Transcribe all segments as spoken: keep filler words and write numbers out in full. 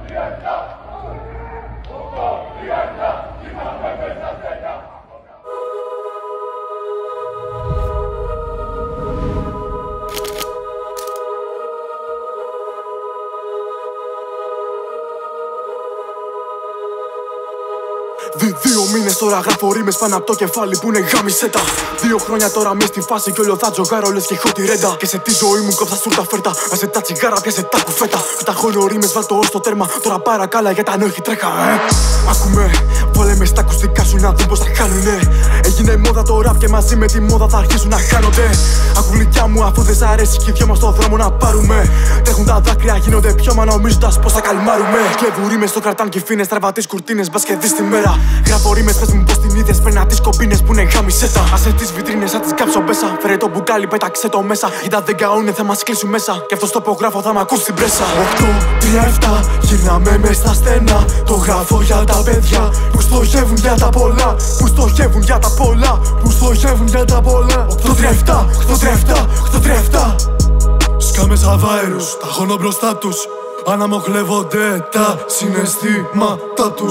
Δύο μήνες τώρα γράφω ρήμες πάνω από το κεφάλι που είναι γάμισέτα. Δύο χρόνια τώρα μες στη φάση κι όλο θα τζογάρω λες και έχω τη ρέντα. Και σε τη ζωή μου κόψα σούρτα φέρτα. Άσε τα τσιγάρα, πιάσε τα κουφέτα. Καταχώνω ρήμες, βάλ' το ως το τέρμα. Τώρα παρακάλα για τα νόχη τρέχα, ε. Άκουμε, βάλε μες τα ακουστικά σου να δουν πως θα χάνουνε. Έγινε μόδα το ραπ και μαζί με τη μόδα θα αρχίσουν να χάνονται. Ακού γλυκιά μου αφού δεν σ' αρέσει κι οι δυο μας στο δρόμο να πάρουμε. Τρέχουν τα δάκρυα, γίνονται πιώμα νομίζοντας πως θα καλμάρουμε. Κλέβουν ρήμες στο κρατάν κι φίνες, τραβατείς κουρτίνες, μπας και δεις τη μέρα. Γράφω ρήμες, πες μου πως την είδες, παίρνα τις κομπίνες που είναι γάμισέτα. Άσε τις βιτρίνες, θα τις κάψω μέσα. Φέρε το μπουκάλι, πέταξε το μέσα. Κοίτα δεν καούνε, θα μας κλείσουν μέσα. Κι αυτό στο υπογράφω θα μ' ακούσει την πρέσα. οκτώ τρία επτά, γυρνάμε μες στα στενά. Το γράφω για τα παιδιά που στοχεύουν για τα πολλά. Που στοχεύουν για τα πολλά. Που στοχεύουν για τα πολλά. οκτώ τρία επτά, οκτώ τρία επτά, οκτώ τρία επτά. Σκάμε σαν βάιρους, τα χώνω μπροστά τους. Αναμοχλεύονται τα συναισθήματά τους.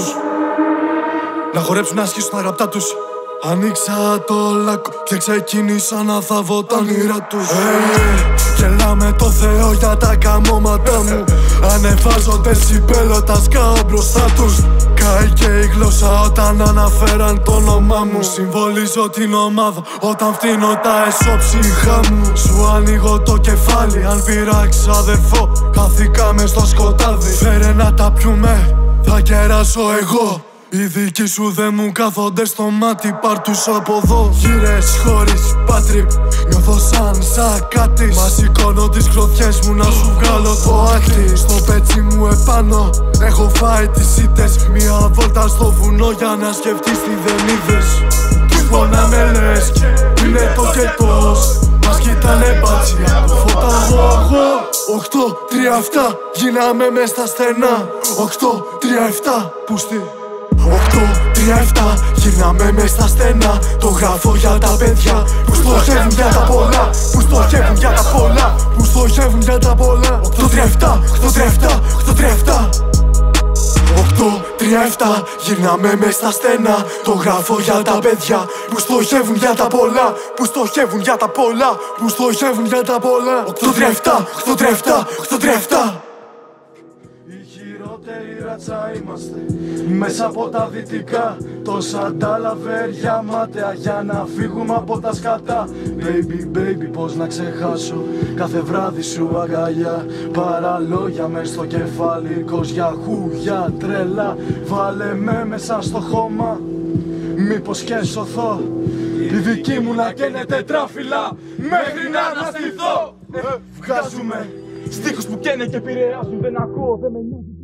Να χορέψουν να ασχίσουν τα γραπτά τους. Ανοίξα το λάκκο και ξεκίνησα να θάβω τα όνειρά τους. hey, Γελάμε το Θεό για τα καμώματα μου. Ανεβάζω δεσιμπέλο, τα σκάω μπροστά τους. Καήκε η γλώσσα όταν αναφέραν το όνομά μου. Συμβολίζω την ομάδα όταν φτύνω τα εσώψυχα μου. Σου ανοίγω το κεφάλι αν πειράξει αδερφό. Χάθηκα μες στο σκοτάδι. Φέρε να τα πιούμε, θα κεράσω εγώ. Οι δικοί σου δεν μου κάθονται στο μάτι, πάρ' τους από εδώ. Γύρες χωρίς πάτρι, νιώθω σαν σακάτης. Μα σηκώνω τις κλωθιές μου να σου βγάλω το άκρη. Στο πέτσι μου επάνω έχω φάει τις ήττες. Μια βόλτα στο βουνό για να σκεφτείς τι δεν είδες. Τους πονάμε λες, είναι το κετός. Μας κοιτάνε μπάτσι από φώτα εγώ. οκτώ τρία επτά, γίναμε μες στα στενά. οκτώ τρία επτά, πούστη. οκτώ τρία επτά, γυρνάμε μες στα στενά. Το γράφω για τα παιδιά που στοχεύουν για τα πολλά. Που στοχεύουν για τα πολλά. Που στοχεύουν για τα πολλά. οκτώ τρία επτά, οκτώ τρία επτά, οκτώ τρία επτά. οκτώ τρία επτά, γυρνάμε μες στα στενά. Το γράφω για τα παιδιά που στοχεύουν για τα πολλά. Που στοχεύουν για τα πολλά. Που στοχεύουν για τα πολλά. οκτώ τρία επτά, οκτώ τρία επτά, οκτώ τρία επτά. Χειρότερη ράτσα είμαστε μέσα από τα δυτικά. Τόσα τα λαβέρια μάταια για να φύγουμε από τα σκατά. Baby, baby, πώς να ξεχάσω κάθε βράδυ σου αγκαλιά. Παραλόγια μες στο κεφάλι, κοζιά, χούγια, τρελά. Βάλε με μέσα στο χώμα, μήπως και σωθώ. Η δική μου να καίνε τετράφυλλα μέχρι να αναστηθώ. ε, Βγάζουμε στίχους που καίνε και επηρεάζουν. Δεν ακούω, δεν με νοιάζει.